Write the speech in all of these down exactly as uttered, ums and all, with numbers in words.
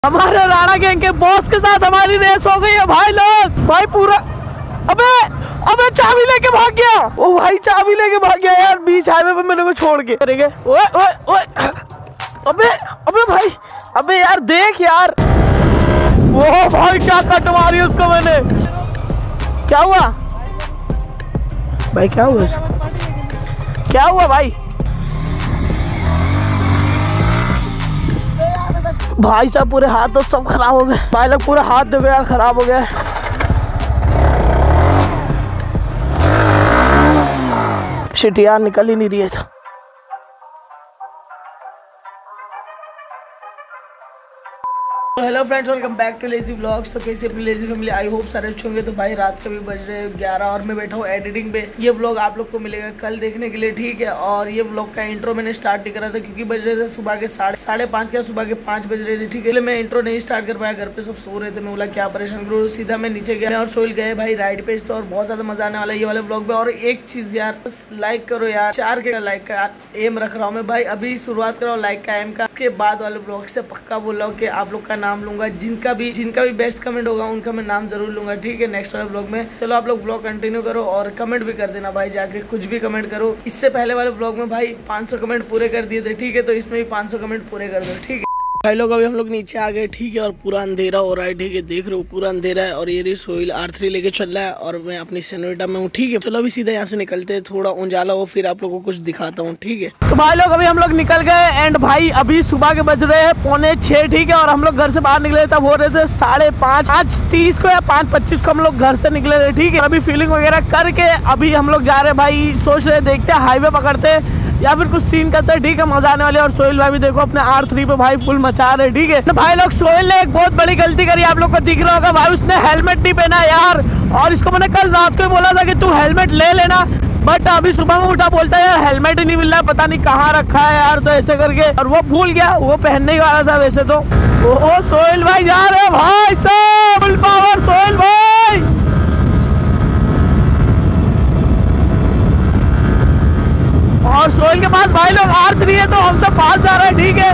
हमारे राणा गैंग के बॉस के साथ हमारी रेस हो गई है भाई लोग। भाई पूरा अबे अबे चाबी लेके भाग गया। ओ भाई चाबी लेके भाग गया यार बीच हाईवे पे मेरे को छोड़ के। करेंगे ओए ओए ओए अबे अबे भाई अबे यार देख यार। ओ भाई क्या कट मारी उसको मैंने। क्या हुआ भाई क्या हुआ क्या हुआ भाई भाई साहब पूरे हाथ तो सब खराब हो गए भाई लोग। पूरे हाथ देखो यार खराब हो गए। शिट यार निकल ही नहीं रही है था। Hello friends welcome back to lazy vlogs. तो कैसे अपनी लेजी फैमिली आई होप सारे अच्छे होंगे। तो भाई रात के भी बज रहे ग्यारह और मैं बैठा हूँ एडिटिंग पे। ये व्लॉग आप लोग को मिलेगा कल देखने के लिए, ठीक है। और ये व्लॉग का इंट्रो मैंने स्टार्ट नहीं करा था क्योंकि बज रहे थे सुबह के साढ़े साढ़े पाँच या सुबह के पाँच बज रहे थे, ठीक है। मैं इंट्रो नहीं स्टार्ट कर पाया, घर पे सब सो रहे थे। मैं बोला क्या परेशान करूँ, सीधा मैं नीचे गया और सोल गए भाई राइड पे। तो और बहुत ज्यादा मजा आने वाला है ये वाले व्लॉग में। और एक चीज यार लाइक करो यार, चार के लाइक का एम रख रहा हूँ मैं भाई। अभी शुरुआत कर रहा हूँ लाइक का एम का। के बाद वाले ब्लॉग से पक्का बोल रहा हूँ कि आप लोग का नाम लूंगा। जिनका भी जिनका भी बेस्ट कमेंट होगा उनका मैं नाम जरूर लूंगा, ठीक है, नेक्स्ट वाले ब्लॉग में। चलो आप लोग ब्लॉग कंटिन्यू करो और कमेंट भी कर देना भाई, जाके कुछ भी कमेंट करो। इससे पहले वाले ब्लॉग में भाई पाँच सौ कमेंट पूरे कर दिए थे, ठीक है। तो इसमें भी पाँच सौ कमेंट पूरे कर दो, ठीक है भाई लोग। अभी हम लोग नीचे आ गए, ठीक है। और पूरा अंधेरा हो रहा है, ठीक है, देख रहे हो पूरा अंधेरा है। और ये सोइल आर थ्री लेके चल रहा है और मैं अपनी सेनोरिटा में हूँ, ठीक है। चलो अभी सीधा यहाँ से निकलते हैं, थोड़ा उजाला हो फिर आप लोगों को कुछ दिखाता हूँ, ठीक है। तो भाई लोग अभी हम लोग निकल गए एंड भाई अभी सुबह के बज रहे हैं पौने छह, ठीक है। और हम लोग घर से बाहर निकले तब हो रहे थे साढ़े पाँच पाँच तीस को या पाँच पच्चीस को हम लोग घर से निकले थे, ठीक है। अभी फीलिंग वगैरह करके अभी हम लोग जा रहे हैं भाई, सोच रहे देखते हैं हाईवे पकड़ते या फिर कुछ सीन करते हैं, ठीक है, मजा आने वाले। और सोहेल भाई भी देखो अपने आर थ्री पे भाई फुल मचा रहे, ठीक है। तो भाई लोग सोहेल ने एक बहुत बड़ी गलती करी, आप लोग को दिख रहा होगा भाई, उसने हेलमेट नहीं पहना यार। और इसको मैंने कल रात को बोला था कि तू हेलमेट ले लेना, बट अभी सुबह में उठा बोलता है यार हेलमेट ही नहीं मिल रहा, पता नहीं कहाँ रखा है यार। तो ऐसे करके और वो भूल गया, वो पहनने ही वाला था वैसे तो। ओ सोहेल भाई जा रहे भाई साहब, फुल पावर सोहेल भाई। और सोहेल के पास भाई लोग आर थ्री है तो हमसे पास जा रहा है, ठीक है।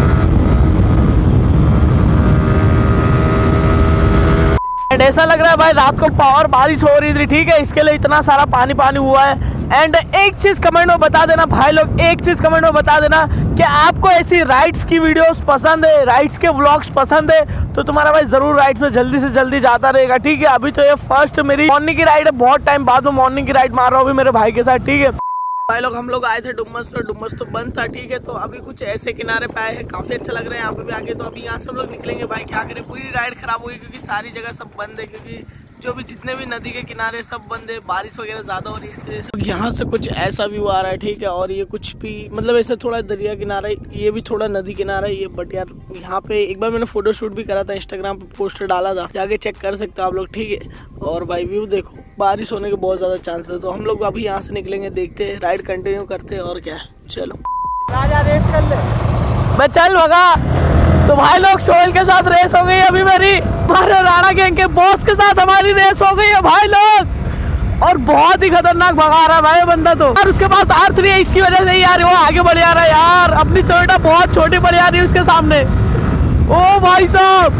ऐसा लग रहा है भाई रात को पावर बारिश हो रही थी, ठीक है, इसके लिए इतना सारा पानी पानी हुआ है। एंड एक चीज कमेंट में बता देना भाई लोग, एक चीज कमेंट में बता देना कि आपको ऐसी राइड्स की वीडियोस पसंद है, राइड्स के व्लॉग्स पसंद है, तो तुम्हारा भाई जरूर राइड्स में जल्दी से जल्दी जाता रहेगा, ठीक है। अभी तो ये फर्स्ट मेरी मॉर्निंग की राइड है, बहुत टाइम बाद में मॉर्निंग की राइड मार रहा हूँ अभी मेरे भाई के साथ, ठीक है। भाई लोग हम लोग आए थे डुमस, तो डुमस तो बंद था, ठीक है। तो अभी कुछ ऐसे किनारे पे आए हैं, काफी अच्छा लग रहा है यहाँ पे भी आगे। तो अभी यहाँ से हम लोग निकलेंगे भाई, क्या करें, पूरी राइड खराब हुई क्योंकि सारी जगह सब बंद है, क्योंकि जो भी जितने भी नदी के किनारे सब बंद है, बारिश वगैरह ज्यादा हो रही है इसकी वजह से। यहाँ से कुछ ऐसा व्यू आ रहा है, ठीक है। और ये कुछ भी मतलब ऐसे थोड़ा दरिया किनारा है, ये भी थोड़ा नदी किनारा है ये। बट यार यहाँ पे एक बार मैंने फोटो शूट भी करा था, इंस्टाग्राम पे पोस्टर डाला था, जाके चेक कर सकते हो आप लोग, ठीक है। और भाई व्यू देखो, बारिश होने के बहुत ज्यादा चांसेस है। तो हम लोग अभी यहाँ से निकलेंगे, देखते हैं, राइड कंटिन्यू करते हैं और क्या है। चलो राजा रेस कर ले, मैं चल भगा। तो भाई लोग सोहेल के साथ रेस हो गई अभी मेरी, हमारे राणा गैंग के बॉस के साथ हमारी रेस हो गई है भाई लोग। और बहुत ही खतरनाक भगा रहा है भाई बंदा तो। और उसके पास आर थ्री है, इसकी वजह से ही यार वो आगे बढ़ जा रहा है यार। अपनी सोटा बहुत छोटी पड़ जा रही है उसके सामने। ओ भाई साहब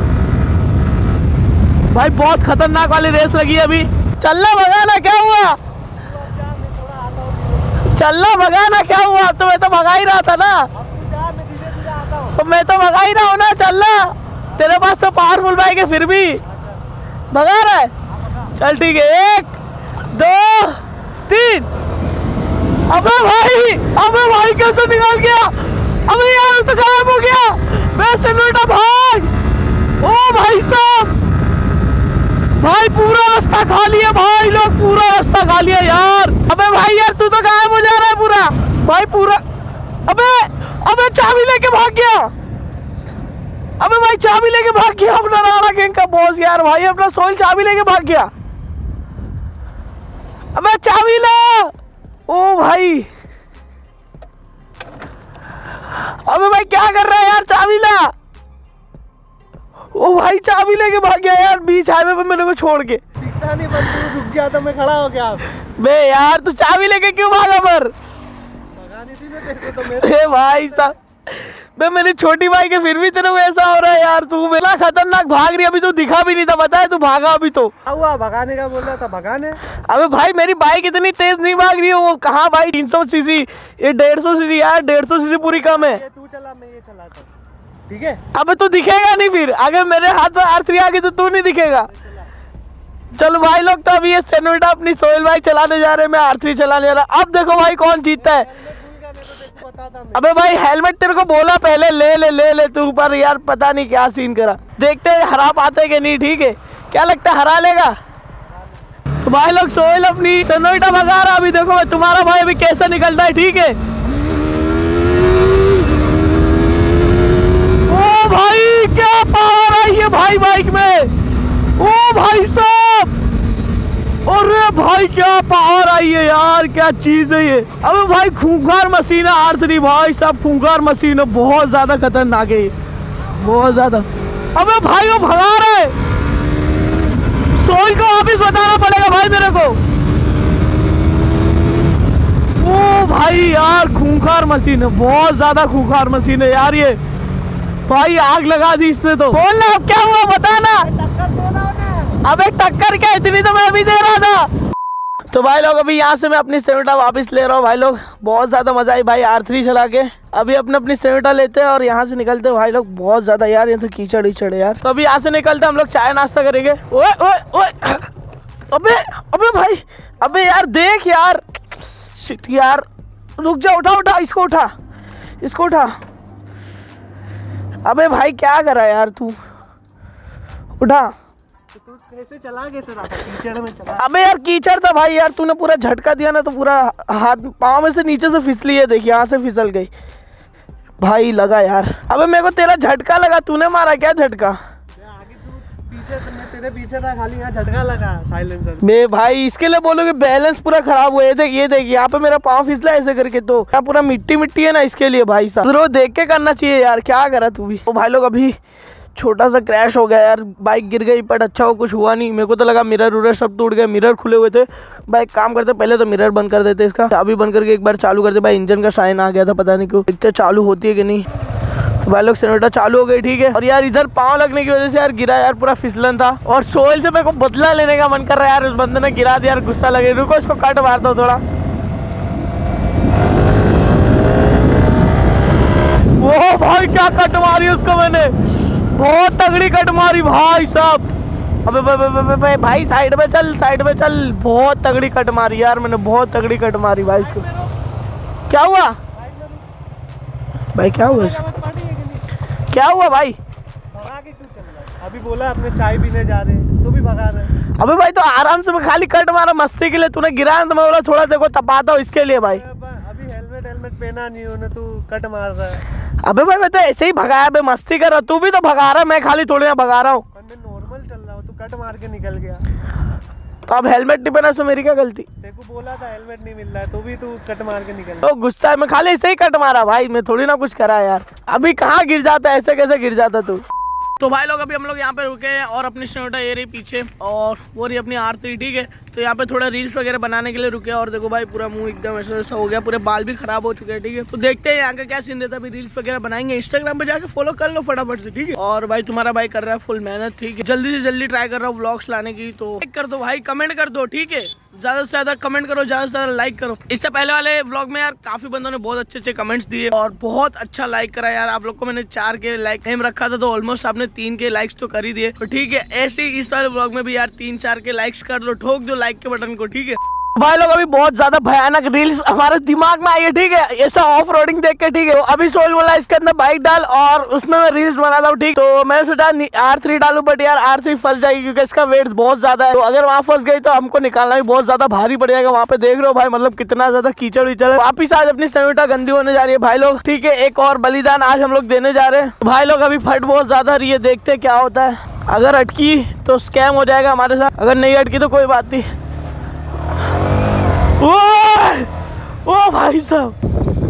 भाई बहुत खतरनाक वाली रेस लगी है अभी। चलना भगाना क्या हुआ, चलना भगाना क्या हुआ, तो मैं तो भगा ही रहा था ना, तो मैं तो भगा ही रहा हूँ ना। चलना, तेरे पास तो पावरफुल बाइक है फिर भी भगा रहा है। चल ठीक है, एक दो तीन। अबे भाई अबे भाई कैसे निकल गया, अबे यार तो गायब हो गया। मैं सेनोरिटा भाग। ओ भाई साहब भाई पूरा रास्ता खा लिया भाई लोग, पूरा रास्ता खा लिया यार। अबे भाई यार तू तो गायब हो जा रहा है पूरा भाई पूरा। अबे अबे चाबी लेके भाग गया, अबे भाई चाबी लेके भाग गया अपना राणा गैंग का बॉस यार। भाई अपना सोहेल चाबी लेके भाग गया। अबे चाबी ला, ओ भाई अबे भाई क्या कर रहा है यार, चाबी ला। ओ भाई चाबी लेके भाग गया यार बीच हाईवे पे मेरे को छोड़ के। दिखता नहीं, बस रुक गया तो मैं खड़ा हो गया। बे यार तू चाबी लेके क्यों भागा पर, भगा नहीं थी ना तेरे को तो मेरे। भाई साहब मैं मेरी छोटी भाई के फिर भी तेरे को ऐसा हो रहा है यार। तू मेरा खतरनाक भाग रही, अभी तो दिखा भी नहीं था, बताया तू भागा अभी तो। हुआ भगाने का बोल रहा था, भगाने। अबे भाई मेरी बाइक इतनी तेज नहीं भाग रही है, वो कहाँ भाई तीन सौ सीसी, ये डेढ़ सौ सीसी यार, डेढ़ सौ सीसी पूरी कम है। तू चला, मैं ये चलाता हूं, ठीक है। अबे तू दिखेगा नहीं फिर, अगर मेरे हाथ में आर थ्री आ गई तो तू नहीं दिखेगा। चलो भाई लोग, तो अभी ये सेनोटा अपनी सोहेल भाई चलाने जा रहे हैं, मैं आर थ्री चलाने जा रहा। अब देखो भाई कौन जीतता है। अबे भाई हेलमेट तेरे को बोला पहले ले ले ले ले तू, पर यार पता नहीं क्या सीन करा। देखते हैं हरा पाते कि नहीं, ठीक है। क्या लगता है हरा लेगा? तो भाई लोग सोहेल अपनी सेनोटा भगा रहा। अभी देखो तुम्हारा भाई अभी कैसा निकलता है, ठीक है। ओ भाई क्या पावर आई है भाई बाइक में, ओ भाई साहब, अरे भाई क्या पावर आई है यार, क्या चीज है ये। अबे भाई खूंखार मशीन है आर थ्री भाई साहब, खूंखार मशीन है, बहुत ज्यादा खतरनाक है, बहुत ज्यादा। अबे भाई वो भगा रहा है, सोहेल को वापिस बताना पड़ेगा भाई मेरे को। ओ भाई यार खूंखार मशीन है, बहुत ज्यादा खूंखार मशीन है यार ये। भाई आग लगा दी इसने तो। बोल ना अब क्या हुआ, बताना। अबे टक्कर क्या, इतनी तो मैं अभी दे रहा था। तो भाई लोग अभी यहाँ से मैं अपनी सेनोटा वापस ले रहा हूँ भाई लोग, बहुत ज्यादा मजा आई भाई आर थ्री चला के। अभी अपने अपनी सेनोटा लेते हैं और यहाँ से निकलते हैं भाई लोग, बहुत ज्यादा यार ये तो कीचड़ कीचड़ है यार। तो अभी यहाँ से निकलते हैं हम लोग, चाय नाश्ता करेंगे। ओए ओए ओए, अबे अबे भाई, अबे यार देख यार, शिट यार, रुक जा, उठा उठा इसको, उठा इसको उठा। अबे भाई क्या कर रहा है यार तू, उठा। तो कैसे चला, कैसे रहा था? कीचड़ में चला। अबे यार कीचड़ था भाई यार, तूने पूरा झटका दिया ना तो पूरा हाथ पाँव में से नीचे से फिसली है, देखिए यहाँ से फिसल गई भाई, लगा यार। अबे मेरे को तेरा झटका लगा, तूने मारा क्या झटका? आगे तू पीछे, तेरे पीछे था खाली, यहाँ झटका लगा साइलेंसर बे भाई, इसके लिए बोलोगे बैलेंस पूरा खराब हुआ है। देख ये देख, यहाँ पे मेरा पाँव फिसला ऐसे करके, तो क्या पूरा मिट्टी मिट्टी है ना, इसके लिए भाई साहब रोज देख के करना चाहिए यार, क्या करा तू भी। तो भाई लोग अभी छोटा सा क्रैश हो गया यार, बाइक गिर गई, बट अच्छा हो कुछ हुआ नहीं। मेरे को तो लगा मिरर उरर सब टूट गए, मिरर खुले हुए थे। बाइक काम करते पहले तो मिरर बंद कर देते, इसका अभी बंद करके एक बार चालू करते भाई, इंजन का साइन आ गया था, पता नहीं क्यों, इतने चालू होती है कि नहीं। तो भाई लोग सेनोटा चालू हो गई, ठीक है। और यार इधर पाँव लगने की वजह से यार गिरा यार, पूरा फिसलन था। और सोहेल से मेरे को बदला लेने का मन कर रहा है यार, उस बंदे ने गिरा दिया यार, गुस्सा लगे। रुको इसको कट मारता हूँ थोड़ा। वो भाई क्या कट मारी उसको मैंने, बहुत तगड़ी कट मारी भाई साहब। अबे बे, बे, बे, बे, भाई साइड में चल, साइड में चल, बहुत तगड़ी कट मारी यार मैंने, बहुत तगड़ी कट मारी भाई इसको। क्या हुआ भाई, क्या हुआ, क्या हुआ भाई? भगा के क्यों चल रहा है? अभी बोला अपने चाय पीने जा रहे हैं, तो भी भगा रहे। अबे भाई तो आराम से मैं खाली कट मारा मस्ती के लिए, तूने गिराया तो मैं बोला थोड़ा देखो तपाता हूँ इसके लिए भाई। अभी हेलमेट हेलमेट पहना नहीं हो ना, तू कट मार रहा है। अबे भाई मैं तो ऐसे ही भगाया, बे मस्ती कर रहा, तू भी तो भगा रहा है, मैं खाली थोड़ी ना भगा रहा हूँ। मैं नॉर्मल चल रहा हूँ, तू कट मार के निकल गया। तो अब हेलमेट नहीं पहना, उसमें मेरी क्या गलती? तेरे को बोला था हेलमेट नहीं मिल रहा है, तो भी तू कट मार के निकल। तो गुस्सा है, मैं खाली ऐसे ही कट मारा भाई, मैं थोड़ी ना कुछ करा यार। अभी कहाँ गिर जाता, ऐसे कैसे गिर जाता तू? तो भाई लोग अभी हम लोग यहाँ पे रुके हैं और अपनी सेनोटा ये रही पीछे और वो रही अपनी आर थ्री, ठीक है। तो यहाँ पे थोड़ा रील्स वगैरह बनाने के लिए रुके और देखो भाई पूरा मुंह एकदम ऐसा ऐसा हो गया, पूरे बाल भी खराब हो चुके हैं, ठीक है। तो देखते हैं यहाँ का क्या सीन देता है, अभी रील्स वगैरह बनाएंगे, इंस्टाग्राम पे जाके फॉलो कर लो फटाफट से, ठीक है। और भाई तुम्हारा भाई कर रहा है फुल मेहनत, ठीक है, जल्दी से जल्दी ट्राई कर रहा हूँ व्लॉग्स लाने की। तो लाइक कर दो भाई, कमेंट कर दो, ठीक है, ज्यादा से ज्यादा कमेंट करो, ज्यादा से ज्यादा लाइक करो। इससे पहले वाले व्लॉग में यार काफी बंदों ने बहुत अच्छे अच्छे कमेंट्स दिए और बहुत अच्छा लाइक करा यार। आप लोग को मैंने चार के लाइक एम रखा था, तो ऑलमोस्ट आपने तीन के लाइक्स तो कर ही दिए। तो ठीक है, ऐसे ही इस वाले व्लॉग में भी यार तीन चार के लाइक्स कर दो, ठोक दो लाइक के बटन को, ठीक है। भाई लोग अभी बहुत ज्यादा भयानक रील्स हमारे दिमाग में आई है, ठीक है, ऐसा ऑफ रोडिंग देख के, ठीक है। तो अभी सोल बोला इसके अंदर बाइक डाल और उसमें मैं रील्स बनाता हूँ, ठीक। तो मैं सोचा आर थ्री डालू, बट यार आर थ्री फंस जाएगी क्योंकि इसका वेट बहुत ज्यादा है। तो अगर वहाँ फंस गई तो हमको निकालना भी बहुत ज्यादा भारी पड़ जाएगा। वहाँ पे देख रहे हो भाई, मतलब कितना ज्यादा कीचड़ वीचड़ है। वापिस आज अपनी सेनोटा गंदी होने जा रही है भाई लोग, ठीक है। एक और बलिदान आज हम लोग देने जा रहे हैं भाई लोग। अभी फट बहुत ज्यादा रही है, देखते क्या होता है। अगर अटकी तो स्कैम हो जाएगा हमारे साथ, अगर नहीं अटकी तो कोई बात नहीं। ओ, ओ भाई साहब,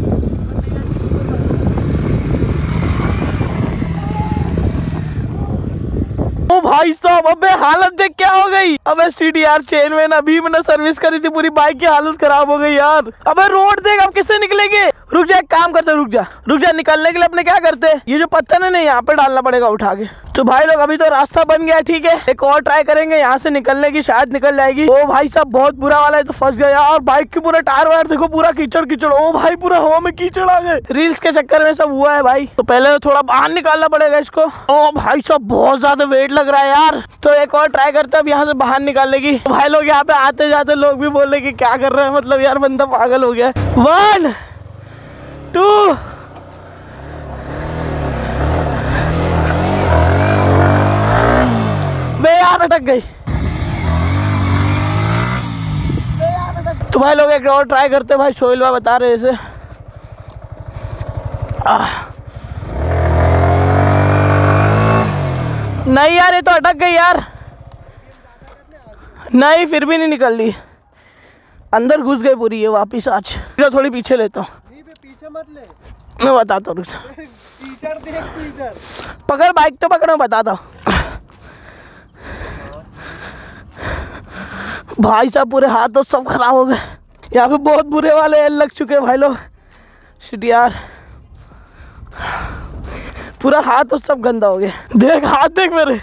ओ भाई साहब, अबे हालत देख क्या हो गई। अबे सीडी यार चेन में अभी मैंने सर्विस करी थी, पूरी बाइक की हालत खराब हो गई यार। अबे रोड देख अब किससे निकलेंगे। रुक जा, एक काम करते, रुक जा रुक जा निकलने के लिए अपने क्या करते, ये जो पत्थर है ना यहाँ पे डालना पड़ेगा उठा के। तो भाई लोग अभी तो रास्ता बन गया, ठीक है, एक और ट्राई करेंगे यहाँ से निकलने की, शायद निकल जाएगी। ओ भाई साहब बहुत बुरा वाला है, तो फंस गया यार। बाइक की पूरा टायर वायर देखो, पूरा कीचड़ कीचड़। ओ भाई पूरा हवा में कीचड़ आ गए, रील्स के चक्कर में सब हुआ है भाई। तो पहले तो थोड़ा बाहर निकालना पड़ेगा इसको। ओ भाई साहब बहुत ज्यादा वेट लग रहा है यार। तो एक और ट्राई करते हैं अब यहाँ से बाहर निकालने की। भाई लोग यहाँ पे आते जाते लोग भी बोल रहे कि क्या कर रहे हैं, मतलब यार बंदा पागल हो गया। वन टू बे यार अटक गई। तो भाई लोग एक और ट्राई करते हैं भाई, सोहेल भाई बता रहे इसे। नहीं यार ये तो अटक गई यार, नहीं फिर भी नहीं निकल रही, अंदर घुस गई पूरी ये वापिस। आज थोड़ी पीछे लेता हूँ, पीछे मत ले, मैं बताता हूँ। पकड़ बाइक तो पकड़, मैं बताता हूँ। भाई साहब पूरे हाथ तो सब खराब हो गए, यहाँ पे बहुत बुरे वाले लग चुके हैं भाई लोग। शिट यार पूरा हाथ तो सब गंदा हो गया, देख हाथ देख मेरे।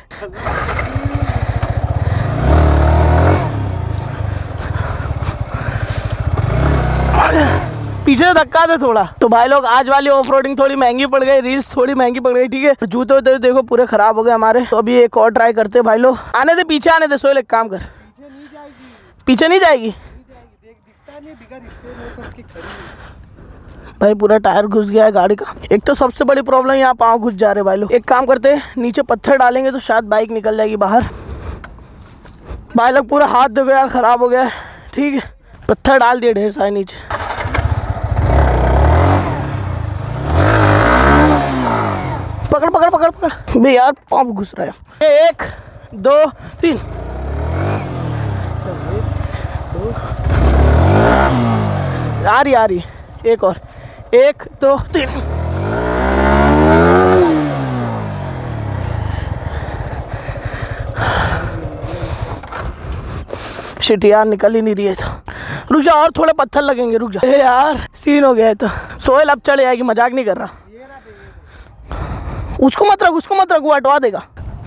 पीछे धक्का दे थोड़ा। तो भाई लोग आज वाली ऑफ रोडिंग थोड़ी महंगी पड़ गई, रील्स थोड़ी महंगी पड़ गई, ठीक है। जूते वूते देखो पूरे खराब हो गए हमारे। तो अभी एक और ट्राई करते भाई लोग। आने दे पीछे, आने दे सोहेल, एक काम कर। पीछे नहीं जाएगी, पीछे नहीं जाएगी, देख दिखता नहीं, बिगर इसके में सबकी खड़ी। भाई पूरा टायर घुस गया है गाड़ी का। एक तो सबसे बड़ी प्रॉब्लम यहाँ पाँव घुस जा रहे भाई लोग। एक काम करते हैं नीचे पत्थर डालेंगे तो शायद बाइक निकल जाएगी बाहर। भाई लोग पूरा हाथ देखो यार खराब हो गया है, ठीक है। पत्थर डाल दिए ढेर सारे नीचे। पकड़ पकड़ पकड़ पकड़ बे यार, पाँव घुस रहा है। एक दो तीन, आ रही आ रही, एक और, एक दो तीन। शिट यार निकल ही नहीं रही है। तो रुक जा, और थोड़े पत्थर लगेंगे, रुक जा। ए यार सीन हो गया है। तो सोहेल अब चढ़ जाएगी, मजाक नहीं कर रहा। उसको मत रख, उसको मत रख, वो हटवा देगा।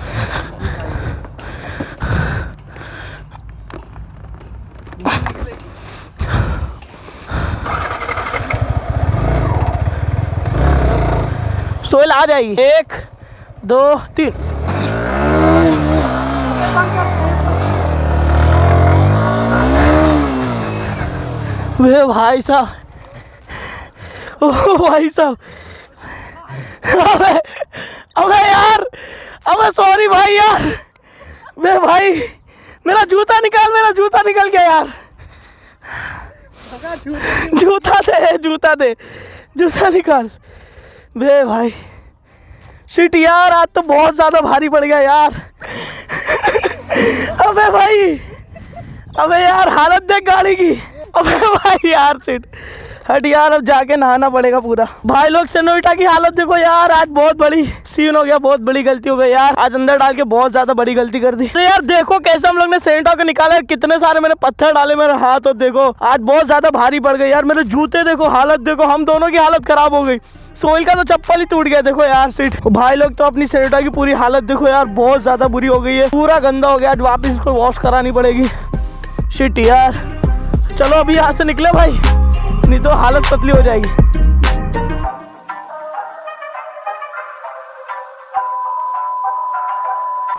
सोहेल आ जाएगी, एक दो तीन। वे भाई साहब, ओ भाई साहब, अबे अबे यार, अबे सॉरी भाई यार। वे भाई मेरा जूता निकाल, मेरा जूता निकल गया यार। जूता दे, जूता दे, जूता निकाल। बे भाई शिट यार, आज तो बहुत ज़्यादा भारी पड़ गया यार। अबे भाई, अबे यार हालत देख गाड़ी की। अबे भाई यार शिट, हट यार, अब जाके नहाना पड़ेगा पूरा। भाई लोग सेनोरिटा की हालत देखो यार, आज बहुत बड़ी सीन हो गया, बहुत बड़ी गलती हो गई यार। आज अंदर डाल के बहुत ज्यादा बड़ी गलती कर दी। तो यार देखो कैसे हम लोग ने सेनोरिटा को निकाला, कितने सारे मैंने पत्थर डाले मेरे हाथ, और देखो आज बहुत ज्यादा भारी पड़ गई यार। मेरे जूते देखो, हालत देखो, हम दोनों की हालत खराब हो गई। सोहेल का तो चप्पल ही टूट गया देखो यार सीट। भाई लोग तो अपनी सेनोरिटा की पूरी हालत देखो यार, बहुत ज्यादा बुरी हो गई है, पूरा गंदा हो गया। आज वापस इसको वॉश करानी पड़ेगी। शिट यार, चलो अभी यहाँ से निकले भाई, नहीं तो हालत पतली हो जाएगी।